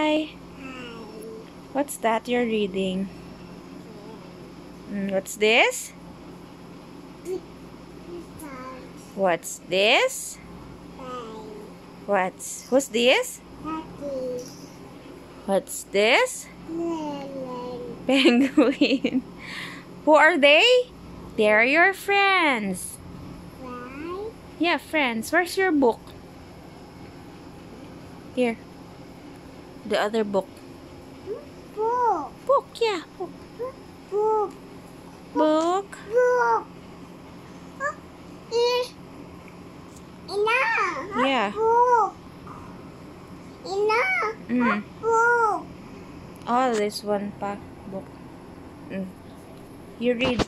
hi. What's that you're reading? What's this? What's this? Who's this? What's this? Penguin. Who are they? They're your friends. Yeah, friends. Where's your book? Here. The other book. Book, yeah. Book. Yeah. Oh, this one pa book. You read.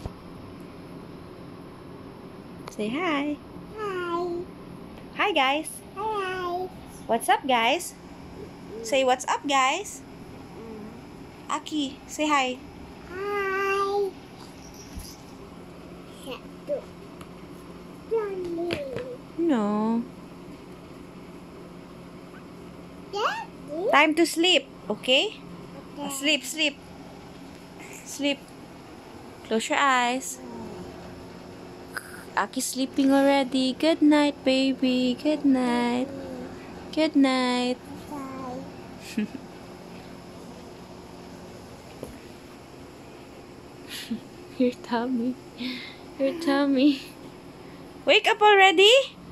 Say hi. Hi, guys. What's up, guys? Say what's up, guys. Aki, say hi. No. Time to sleep, okay? Sleep. Sleep. Close your eyes. Aki's sleeping already. Good night, baby. Good night. Good night. Your tummy. Your tummy. Wake up already?